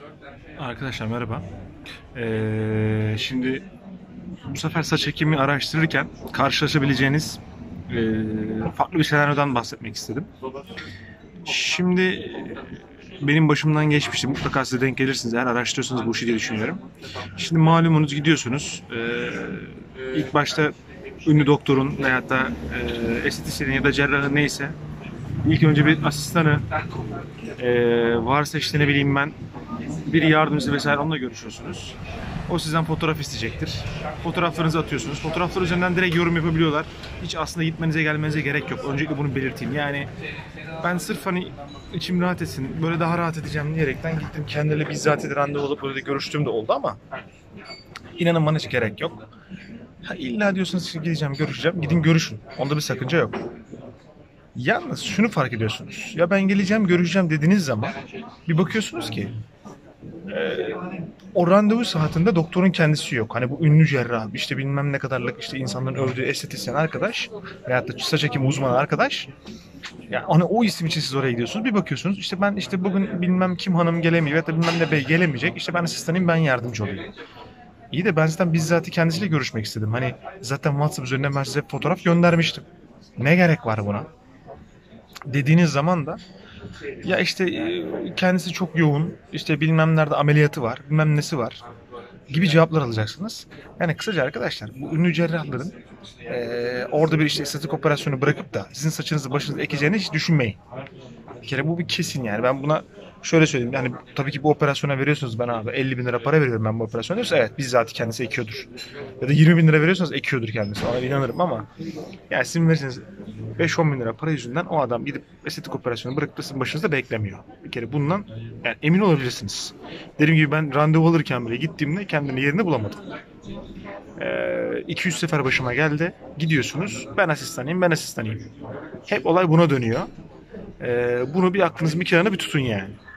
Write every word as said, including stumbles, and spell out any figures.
Arkadaşlar merhaba. Ee, şimdi bu sefer saç ekimi araştırırken karşılaşabileceğiniz e, farklı bir senaryodan bahsetmek istedim. Şimdi e, benim başımdan geçmişti. Mutlaka size denk gelirsiniz eğer araştırıyorsanız bu işi diye düşünüyorum. Şimdi malumunuz gidiyorsunuz. Ee, ilk başta ünlü doktorun veyahut da e, estetisyenin ya da cerrahın neyse ilk önce bir asistanı e, varsa işte ne bileyim ben bir yardımcısı vesaire onunla görüşüyorsunuz. O sizden fotoğraf isteyecektir. Fotoğraflarınızı atıyorsunuz. Fotoğraflar üzerinden direkt yorum yapabiliyorlar. Hiç aslında gitmenize gelmenize gerek yok. Öncelikle bunu belirteyim. Yani ben sırf hani içim rahat etsin, böyle daha rahat edeceğim diyerekten gittim. Kendileriyle bizzat randevu olup böyle de görüştüğüm de oldu ama inanın bana hiç gerek yok. Ha, illa diyorsanız ki gideceğim, görüşeceğim. Gidin görüşün. Onda bir sakınca yok. Yalnız şunu fark ediyorsunuz. Ya ben geleceğim, görüşeceğim dediğiniz zaman bir bakıyorsunuz ki Ee, o randevu saatinde doktorun kendisi yok. Hani bu ünlü cerrah, işte bilmem ne kadarlık işte insanların övdüğü estetisyen arkadaş veyahut da saç ekimi uzmanı arkadaş. Yani hani o isim için siz oraya gidiyorsunuz. Bir bakıyorsunuz işte ben işte bugün bilmem kim hanım gelemiyor ya da bilmem ne bey gelemeyecek. İşte ben asistanıyım, ben yardımcı olayım. İyi de ben zaten bizzat kendisiyle görüşmek istedim. Hani zaten WhatsApp üzerinden ben size fotoğraf göndermiştim. Ne gerek var buna? Dediğiniz zaman da ya işte e, kendisi çok yoğun, işte bilmem nerede ameliyatı var, bilmem nesi var gibi cevaplar alacaksınız. Yani kısaca arkadaşlar bu ünlü cerrahların e, orada bir işte estetik operasyonu bırakıp da sizin saçınızı başınızı ekeceğini hiç düşünmeyin. Bir kere bu bir kesin yani. Ben buna şöyle söyleyeyim. Yani tabii ki bu operasyona veriyorsunuz bana abi. elli bin lira para veriyorum ben bu operasyona diyorsa evet bizzat kendisi ekiyordur. Ya da yirmi bin lira veriyorsanız ekiyordur kendisi. Ona inanırım ama yani sizin verirseniz beş on bin lira para yüzünden o adam gidip estetik operasyonu bırakıp da sizin başınızda beklemiyor. Bir kere bundan yani emin olabilirsiniz. Dediğim gibi ben randevu alırken bile gittiğimde kendini yerini bulamadım. Ee, iki yüz sefer başıma geldi. Gidiyorsunuz. Ben asistanıyım, ben asistanıyım. Hep olay buna dönüyor. Ee, bunu bir aklınızın bir kenarına bir tutun yani.